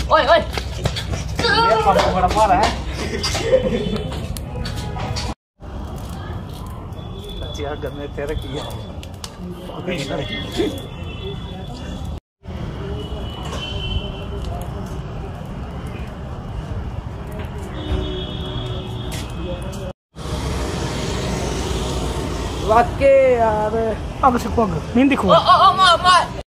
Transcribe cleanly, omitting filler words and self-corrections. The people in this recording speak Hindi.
ओए ओए ये पापा बड़ा मारा है। अच्छा गन्ने तेरे की है। वाके यार अब से पग नहीं दिखो।